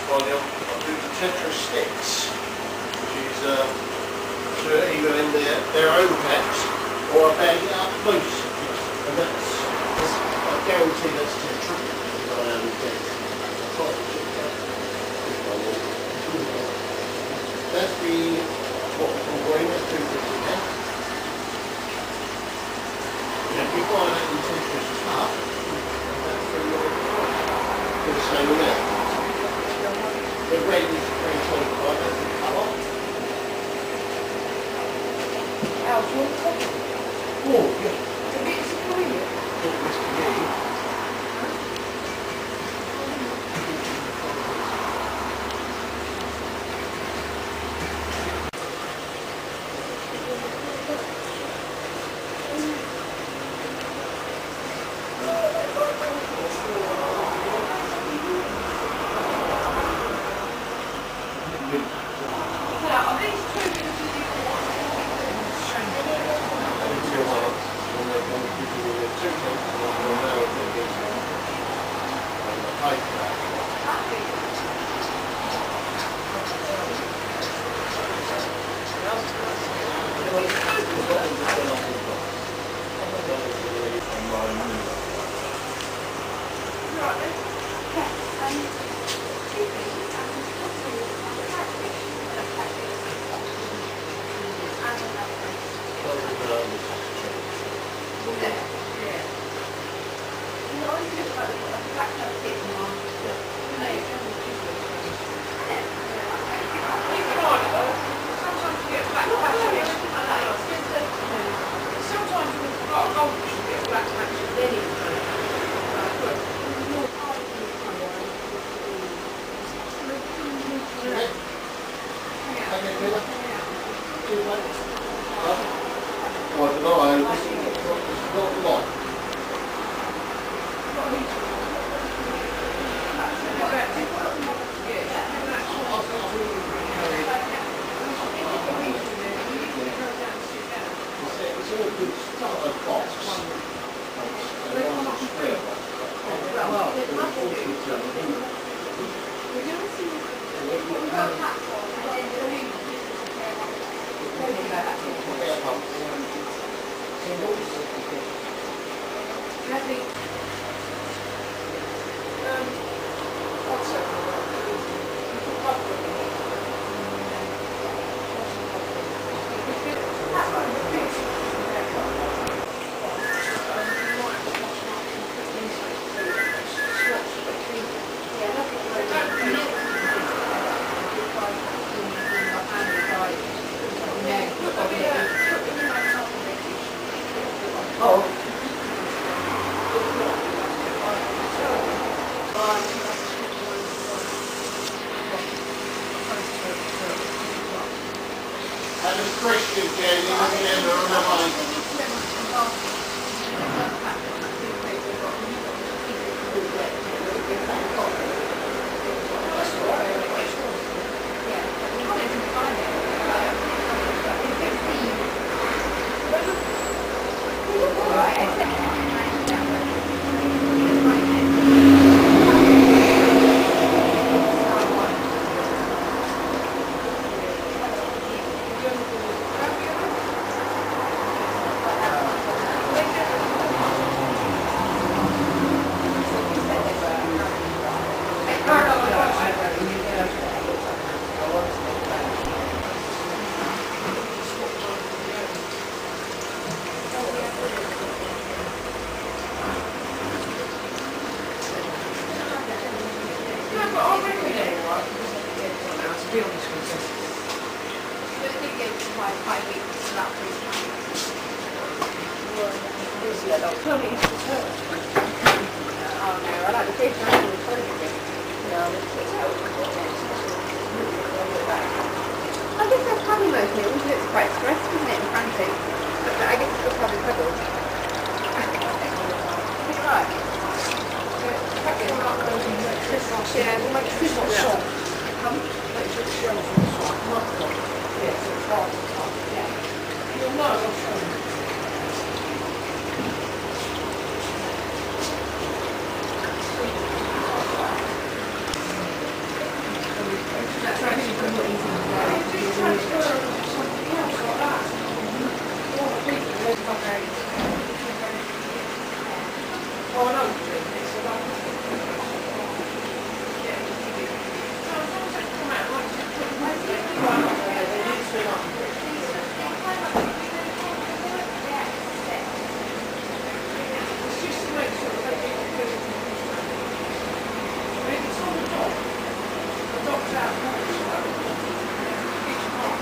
volume, I'll do the Tetra sticks, which is either in their own packs or I bag it up loose. And that's, I guarantee that's Tetra. That's the what we call green, that's 250 now. If you buy that in Tetra's cup, that's the same amount. The red is 325, that's the colour. How's your coffee? Oh, yeah. A bit superior.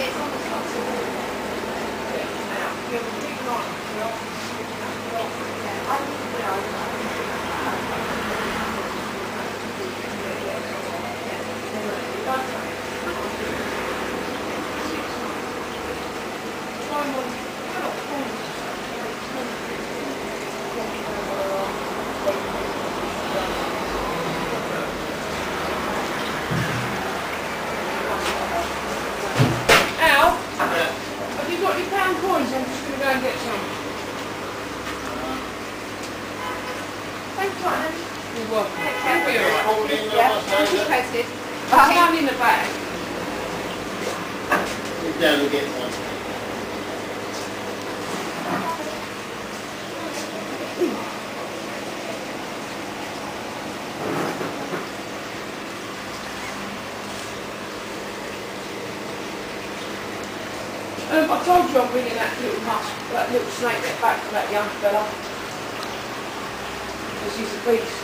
it's on the top of the wall. Now, you're a big line. You're off. Yeah, I think we Al, have you got any pound coins? I'm just going to go and get some. Thanks, Ryan. You're welcome. Take care. Hold in there, Yeah, I'll say keep that. posted. It's Bye. down in the bag. Sit down and get one. I told you I'm bringing that little snake net back for that young fella. Because he's a beast.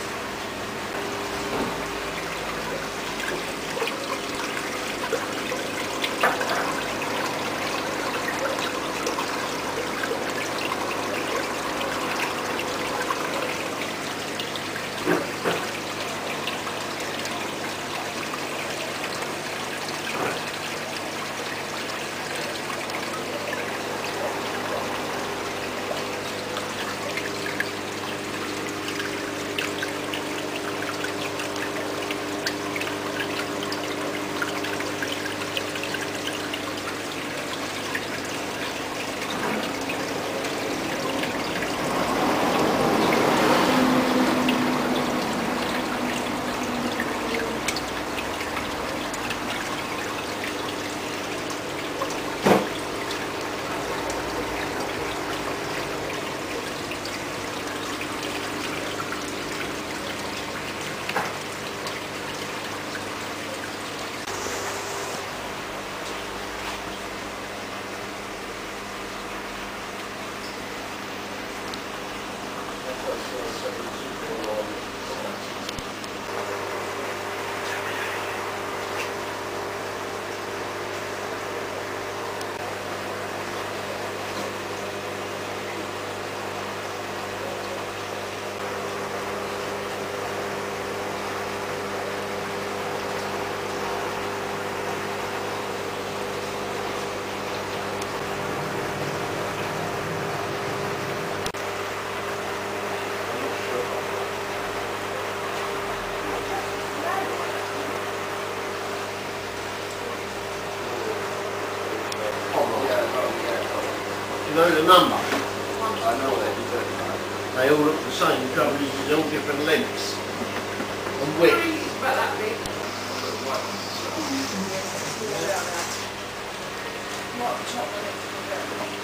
You know the number? I know they do. They all look the same. The trouble is they're all different lengths and width. It's about that big. Not chocolate.